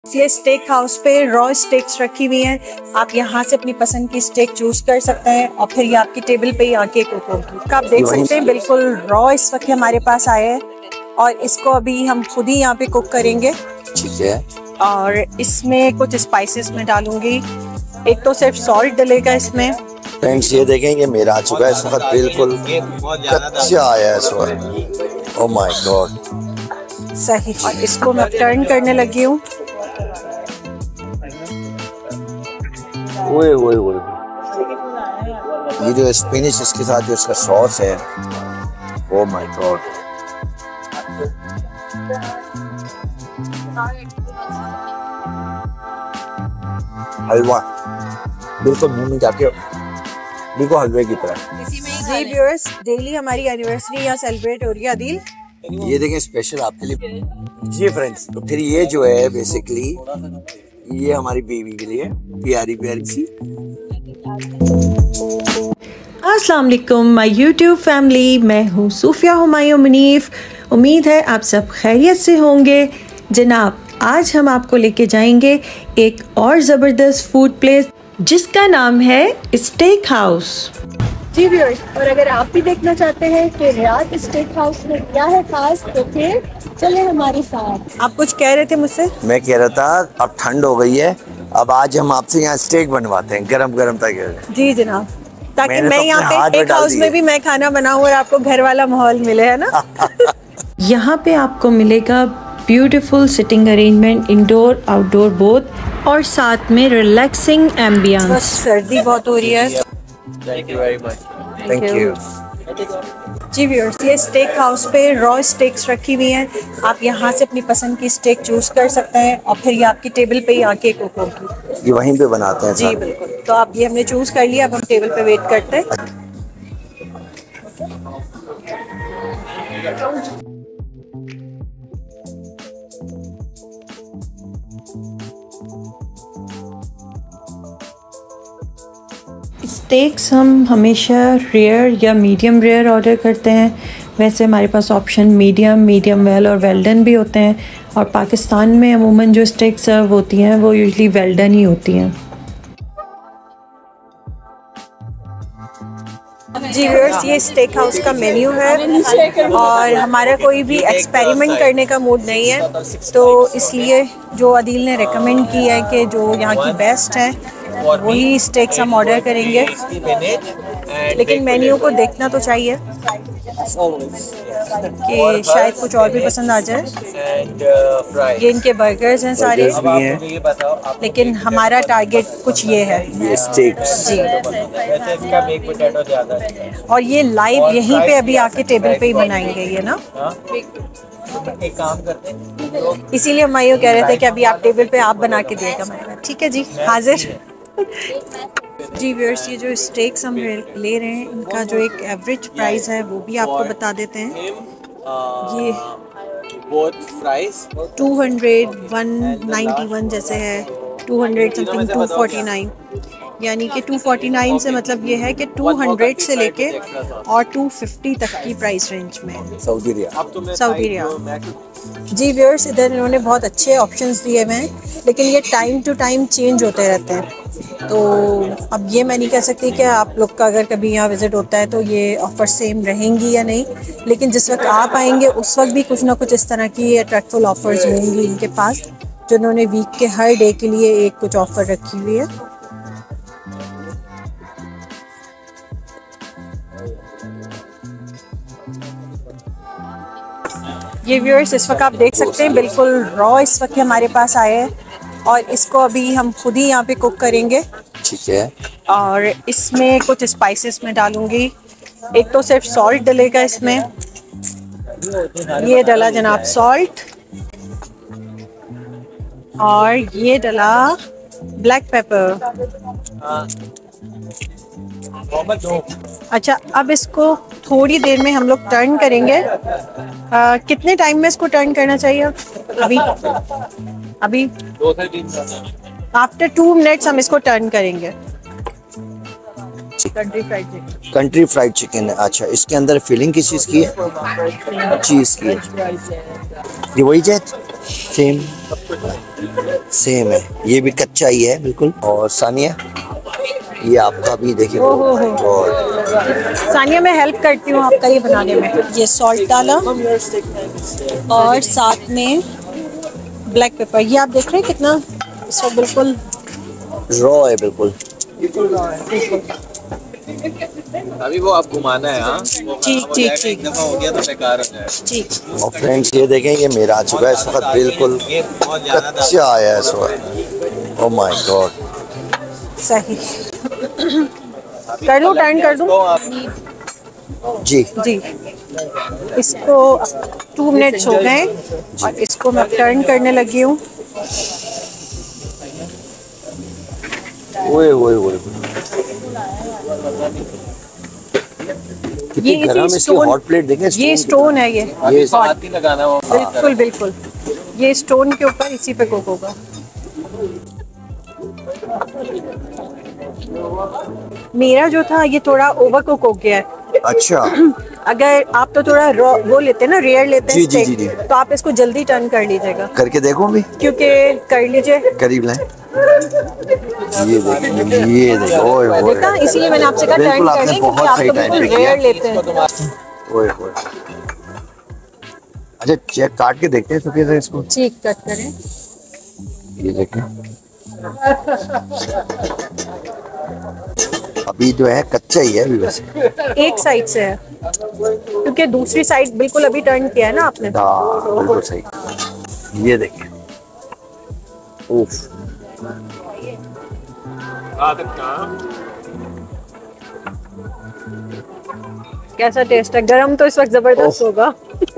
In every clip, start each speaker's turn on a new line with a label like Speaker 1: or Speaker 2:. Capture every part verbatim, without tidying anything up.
Speaker 1: ये steak house पे raw steaks रखी हुई हैं। आप यहाँ से अपनी पसंद की स्टेक चूज कर सकते हैं और फिर ये आपकी टेबल पे ही आके कुक होगी। आप देख सकते हैं बिल्कुल रॉ इस वक्त हमारे पास आया है और इसको अभी हम खुद ही यहाँ पे कुक करेंगे।
Speaker 2: ठीक है। और
Speaker 1: इसमें कुछ स्पाइसेस में डालूंगी। एक तो सिर्फ सॉल्ट डलेगा इसमें।
Speaker 2: फ्रेंड्स ये देखेंगे मेरा आ चुका है इस वक्त, बिल्कुल कच्चा आया है इस वक्त। Oh my god.
Speaker 1: सही। और इसको मैं टर्न करने लगी हूँ।
Speaker 2: ओए ओए ओए, ये जो स्पिनिश इसके साथ जो इसका सॉस है, ओह माय गॉड। हलवा बिल्कुल मुंह में जाके बिल्कुल हलवे की तरह।
Speaker 1: जी व्यूअर्स, डेली हमारी एनिवर्सरी यहाँ सेलिब्रेट हो रही है आदिल।
Speaker 2: ये देखें स्पेशल आपके लिए। जी फ्रेंड्स, तो फिर ये जो है बेसिकली ये हमारी बेबी के लिए प्यारी प्यारी सी।
Speaker 3: अस्सलाम वालेकुम माय यूट्यूब फैमिली, मैं हूँ सूफिया हुमायूं मुनीफ। उम्मीद है आप सब खैरियत से होंगे। जनाब, आज हम आपको लेके जाएंगे एक और ज़बरदस्त फूड प्लेस जिसका नाम है स्टेक हाउस।
Speaker 1: जी व्यूअर्स, और अगर आप भी देखना चाहते हैं कि रियाद स्टेक हाउस में क्या है खास, तो फिर चले हमारे साथ। आप कुछ कह रहे थे मुझसे?
Speaker 2: मैं कह रहा था अब ठंड हो गई है, अब आज हम आपसे यहाँ स्टेक बनवाते हैं गरम गरम तक।
Speaker 1: जी जनाब, ताकि मैं यहाँ पे स्टेक हाउस में भी मैं खाना बनाऊँ और आपको घर वाला माहौल मिले, है ना।
Speaker 3: यहाँ पे आपको मिलेगा beautiful sitting arrangement, indoor outdoor both, और साथ में रिलैक्सिंग एम्बियंस।
Speaker 1: सर्दी बहुत हो रही है।
Speaker 2: Thank you very much. Thank you.
Speaker 1: जी व्यूअर्स, ये स्टेक हाउस पे रॉ स्टेक्स रखी हुई हैं। आप यहाँ से अपनी पसंद की स्टेक चूज कर सकते हैं और फिर ये आपकी टेबल पे ही आके कुक होगी।
Speaker 2: ये वहीं पे बनाते हैं?
Speaker 1: जी बिल्कुल। तो आप ये हमने चूज कर लिया, अब हम टेबल पे वेट करते हैं।
Speaker 3: स्टेक्स हम हमेशा रेयर या मीडियम रेयर ऑर्डर करते हैं। वैसे हमारे पास ऑप्शन मीडियम, मीडियम वेल और वेल डन भी होते हैं, और पाकिस्तान में अमूमन जो स्टेक सर्व होती हैं वो यूजुअली वेल डन ही होती हैं।
Speaker 1: जी व्यूअर्स, ये स्टेक हाउस का मेन्यू है और हमारा कोई भी एक्सपेरिमेंट करने का मूड नहीं है, तो इसलिए जो अदील ने रेकमेंड की है कि जो यहाँ की बेस्ट है वही स्टेक्स हम ऑर्डर करेंगे। लेकिन मेन्यू को देखना तो चाहिए कि शायद कुछ और भी पसंद आ जाए। ये इनके बर्गर्स हैं सारे, लेकिन हमारा टारगेट कुछ ये है,
Speaker 2: ये स्टेक्स।
Speaker 1: जी। और ये लाइव यहीं पे अभी आके टेबल पे ही बनाएंगे ये ना।
Speaker 4: एक काम करते हैं,
Speaker 1: इसीलिए हम ये कह रहे थे कि अभी आप टेबल पे आप बना के दिएगा। ठीक है जी, हाजिर। जी व्यूअर्स, ये जो स्टेक्स हम ले रहे हैं इनका जो एक एवरेज प्राइस है वो भी आपको बता देते हैं। ये two hundred, one ninety one जैसे है, two hundred something, two forty nine, यानी कि टू फोर्टी नाइन से मतलब ये है कि टू हंड्रेड से लेके और टू फिफ्टी तक की प्राइस रेंज में है।
Speaker 2: Saudi riyal.
Speaker 1: Saudi riyal. जी व्यूअर्स, इधर इन्होंने बहुत अच्छे ऑप्शंस दिए हुए हैं, लेकिन ये टाइम टू टाइम चेंज होते रहते हैं। तो अब ये मैं नहीं कह सकती कि आप लोग का अगर कभी यहाँ विज़िट होता है तो ये ऑफ़र सेम रहेंगी या नहीं, लेकिन जिस वक्त आप आएंगे उस वक्त भी कुछ ना कुछ इस तरह की अट्रैक्टिव ऑफ़र्स होंगी इनके पास, जो उन्होंने वीक के हर डे के लिए एक कुछ ऑफ़र रखी हुई है। ये व्यूअर्स, इस वक्त आप देख सकते हैं बिल्कुल रॉ इस वक्त हमारे पास आया है और इसको अभी हम खुद ही यहाँ पे कुक करेंगे।
Speaker 2: ठीक है।
Speaker 1: और इसमें कुछ स्पाइसेस में डालूंगी। एक तो सिर्फ सॉल्ट डलेगा इसमें, ये डला जनाब सॉल्ट, और ये डला ब्लैक पेपर। अच्छा, अब इसको थोड़ी देर में हम लोग टर्न करेंगे। आ, कितने टाइम में इसको टर्न करना चाहिए? अभी अभी
Speaker 4: दो से तीन
Speaker 1: आफ्टर टू मिनट्स हम इसको टर्न करेंगे। Country fried chicken.
Speaker 2: Country fried chicken है। अच्छा, इसके अंदर फिलिंग किस चीज़ की है? चीज़ की है। ये वही चीज़ सेम। सेम है, ये भी कच्चा ही है बिल्कुल। और सानिया ये आपका भी देखिए।
Speaker 1: ओहो हो। सानिया मैं हेल्प करती हूँ आपका ये बनाने में। ये सॉल्ट डाला और साथ में ब्लैक पेपर। ये आप देख रहे हैं कितना इसको बिल्कुल
Speaker 2: रॉ है बिल्कुल।
Speaker 4: अभी वो आप घुमाना है। हाँ
Speaker 1: ठीक ठीक ठीक।
Speaker 4: एक दफा हो गया तो बेकार हो जाए।
Speaker 1: ठीक।
Speaker 2: और फ्रेंड्स ये देखें, ये मेरा आ चुका है इस वक्त, बिल्कुल कच्चा आया है इस वक्त। Oh my god.
Speaker 1: सही। कर दूं, टर्न कर दूं?
Speaker 2: जी
Speaker 1: जी। इसको टू मिनट्स हो गए और इसको मैं टर्न करने लगी हूँ।
Speaker 2: ओए ओए ओए,
Speaker 1: ये
Speaker 2: गरम
Speaker 1: इसी
Speaker 2: इसकी
Speaker 1: स्टोन,
Speaker 2: हॉट प्लेट देखें।
Speaker 1: ये स्टोन है ये।
Speaker 2: ये
Speaker 4: हाथ ही लगाना वो।
Speaker 1: बिल्कुल बिल्कुल, ये स्टोन के ऊपर इसी पे कुक होगा। मेरा जो था ये थोड़ा ओवर कुक हो गया है।
Speaker 2: अच्छा।
Speaker 1: अगर आप तो थोड़ा रॉ वो लेते हैं ना, रेयर लेते हैं
Speaker 2: जी, जी,
Speaker 1: स्टेक,
Speaker 2: जी, जी।
Speaker 1: तो आप इसको जल्दी टर्न कर लीजिएगा।
Speaker 2: करके देखो भी,
Speaker 1: क्योंकि कर लीजिए।
Speaker 2: करीब लाए। ये देखो, ये देखो, ओए ओए।
Speaker 1: देखा, इसीलिए मैंने आपसे कहा टर्न
Speaker 2: बिल्कुल, आपने
Speaker 1: करने, क्योंकि
Speaker 2: बहुत
Speaker 1: आप
Speaker 2: सही
Speaker 1: तो
Speaker 2: टाइम
Speaker 1: बिल्कुल
Speaker 2: पे किया।
Speaker 1: रेयर लेते हैं।
Speaker 2: ओए ओए। अच्छा चेक काट के देखते हैं तो कैसे इसको।
Speaker 1: ठीक, कट करें।
Speaker 2: ये देखें, अभी जो है कच्चा ही है अभी वैसे।
Speaker 1: एक साइड से है क्योंकि दूसरी साइड बिल्कुल अभी टर्न किया है ना आपने।
Speaker 2: हाँ बिल्कुल सही। ये देखिए, उफ।
Speaker 1: कैसा टेस्ट है? गरम तो इस वक्त जबरदस्त होगा।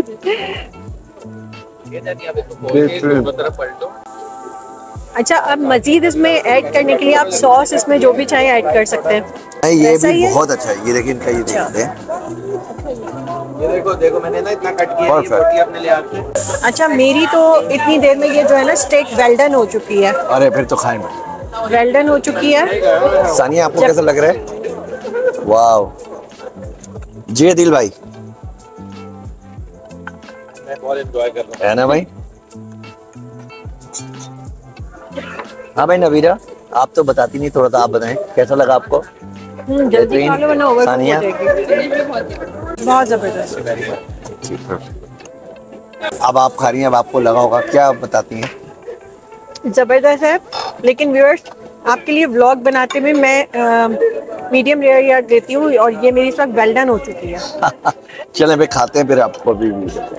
Speaker 1: अच्छा, अब मजीद इसमें ऐड करने के लिए आप सॉस इसमें जो भी चाहे ऐड कर सकते हैं।
Speaker 2: नहीं ये
Speaker 1: ऐसा ही
Speaker 2: भी
Speaker 1: है?
Speaker 2: बहुत अच्छा है। ये देखिए, इनका ये देखते हैं।
Speaker 4: ये देखो देखो, मैंने ना इतना कट किया है, ये
Speaker 2: Perfect।
Speaker 4: रोटी अपने ले आके।
Speaker 1: अच्छा, मेरी तो इतनी देर में ये जो है ना स्टेक वेल्डन हो चुकी है।
Speaker 2: अरे फिर तो खाएंगे।
Speaker 1: वेल्डन हो चुकी है।
Speaker 2: सानिया आपको
Speaker 1: जब-
Speaker 2: कैसा लग रहा है? वाह जी आदिल भाई,
Speaker 4: मैं बहुत एंजॉय कर रहा
Speaker 2: है ना भाई? हाँ भाई नबीरा, आप तो बताती नहीं, थोड़ा सा आप बताएं कैसा लगा आपको?
Speaker 1: हम्म, जल्दी खा लो वरना ओवर कुक हो
Speaker 2: सानिया?
Speaker 1: जाएगी। बहुत जबरदस्त।
Speaker 2: अब आप खा रही हैं, अब आपको लगा होगा, क्या बताती हैं?
Speaker 1: जबरदस्त है। लेकिन व्यूअर्स, आपके लिए व्लॉग बनाते में मैं मीडियम रेयर यार देती हूँ और ये मेरी इस वक्त वेल डन हो चुकी है।
Speaker 2: चलें भाई खाते हैं, फिर आपको भी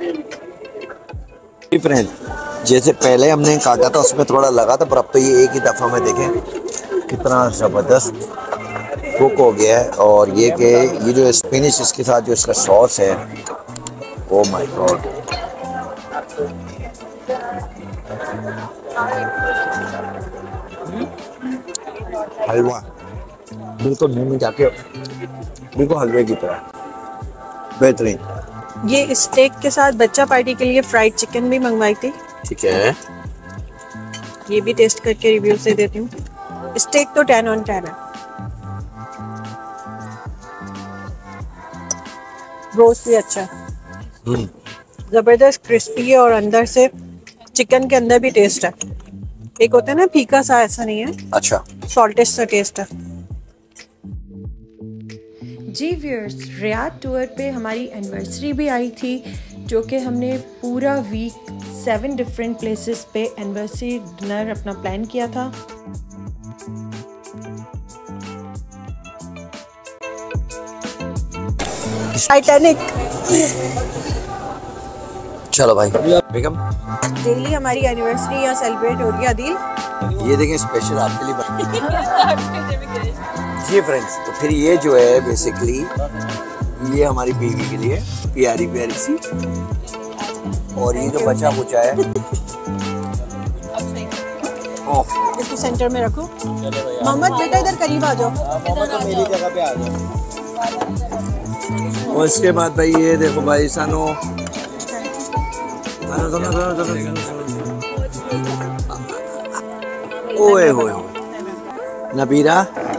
Speaker 2: फ्रेंड। जैसे पहले हमने काटा था उसमें थोड़ा लगा था, पर अब तो ये एक ही दफ़ा में देखें कितना ज़बरदस्त कुक हो गया है। और ये कि ये जो स्पिनिश, इसके साथ जो इसका सॉस है, ओ माय गॉड। हलवा बिल्कुल मुंह में जाके बिल्कुल हलवे की तरह बेहतरीन।
Speaker 1: ये स्टेक के साथ बच्चा पार्टी के लिए फ्राइड चिकन भी मंगवाई थी।
Speaker 2: ठीक है,
Speaker 1: ये भी टेस्ट करके रिव्यू से देती हूँ। स्टेक तो टेन ऑन टेन है। रोस्ट भी अच्छा है, जबरदस्त क्रिस्पी है और अंदर से चिकन के अंदर भी टेस्ट है। एक होता है ना फीका सा, ऐसा नहीं है,
Speaker 2: अच्छा
Speaker 1: सॉल्टिश सा टेस्ट है।
Speaker 3: जी व्यूअर्स, रियाद टूर पे हमारी एनिवर्सरी भी आई थी, जो कि हमने पूरा वीक सेवन डिफरेंट प्लेसेस पे एनिवर्सरी डिनर अपना प्लान किया था।
Speaker 1: टाइटैनिक।
Speaker 2: चलो भाई बेगम,
Speaker 1: डेली हमारी एनिवर्सरी यहाँ सेलिब्रेट हो रही है। आदिल,
Speaker 2: ये देखें स्पेशल आपके लिए बना। जी फ्रेंड्स, तो फिर ये जो है बेसिकली ये हमारी बीवी के लिए प्यारी प्यारी सी, और ये जो बचा कुचा है ओह,
Speaker 1: इसको सेंटर में रखो। मोहम्मद बेटा इधर करीब आ जाओ।
Speaker 4: तो मेरी जगह पे आ जाओ।
Speaker 2: और इसके बाद भाई ये देखो भाई सानो, ओए होए नबीरा,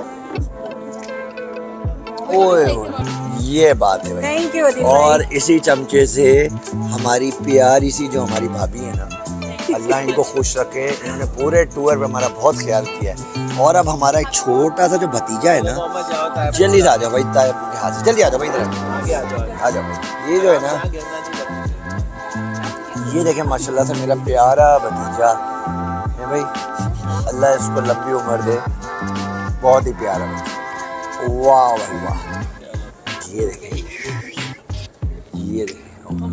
Speaker 2: ओए होए, ये बात है भाई।
Speaker 1: Thank you.
Speaker 2: और इसी चमचे से हमारी प्यारी सी जो हमारी भाभी है ना, अल्लाह इनको खुश रखे। इन्होंने पूरे टूर पे हमारा बहुत ख्याल किया है। और अब हमारा एक छोटा सा जो भतीजा है ना, जल्दी से आ जाओ भाई, ताया के हाथ से जल्दी आ जाओ भाई, इधर आ जाओ भाई। ये जो है ना, ये देखें माशाल्लाह से मेरा प्यारा भतीजा है भाई, अल्लाह इसको लंबी उम्र दे, बहुत ही प्यारा भतीजा। वाह भाई वाह, ये देखें, ये देखें,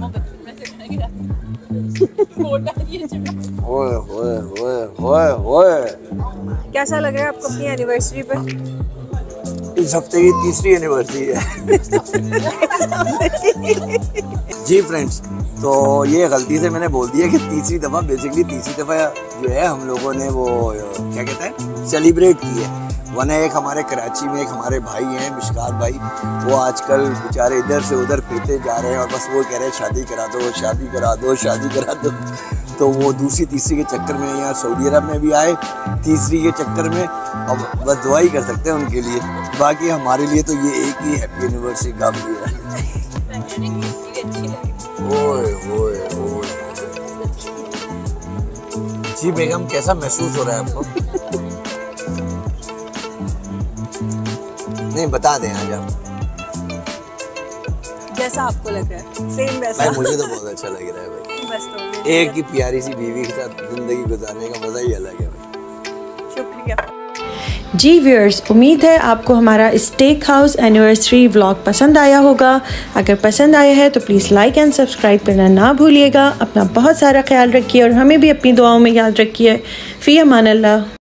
Speaker 2: ओए ओए ओए ओए ओए।
Speaker 1: कैसा लग रहा है आपको अपनी एनिवर्सरी पे?
Speaker 2: इस हफ्ते की तीसरी एनिवर्सरी है। जी फ्रेंड्स, तो ये गलती से मैंने बोल दिया कि तीसरी दफ़ा, बेसिकली तीसरी दफ़ा जो है हम लोगों ने वो क्या कहते हैं सेलिब्रेट की है। वरना एक हमारे कराची में एक हमारे भाई हैं मिशकात भाई, वो आजकल बेचारे इधर से उधर फिरते जा रहे हैं और बस वो कह रहे हैं शादी करा दो, शादी करा दो, शादी करा दो। तो वो दूसरी तीसरी के चक्कर में यहाँ सऊदी अरब में भी आए, तीसरी के चक्कर में। अब बस दुआ ही कर सकते हैं उनके लिए, बाकी हमारे लिए तो ये एक ही हैप्पी एनिवर्सरी काफ़ी है। ओए ओए ओए। जी बेगम, कैसा महसूस हो रहा है आपको? नहीं बता दें आज आप,
Speaker 1: जैसा आपको लग रहा है सेम वैसा।
Speaker 2: भाई मुझे तो बहुत अच्छा लग रहा है भाई,
Speaker 1: बस तो
Speaker 2: एक ही प्यारी सी बीवी के साथ जिंदगी गुजारने का मजा ही अलग है भाई।
Speaker 1: शुक्रिया।
Speaker 3: जी व्यूअर्स, उम्मीद है आपको हमारा स्टेक हाउस एनिवर्सरी व्लॉग पसंद आया होगा। अगर पसंद आया है तो प्लीज़ लाइक एंड सब्सक्राइब करना ना भूलिएगा। अपना बहुत सारा ख्याल रखिए और हमें भी अपनी दुआओं में याद रखिए। फ़ी अमान अल्लाह।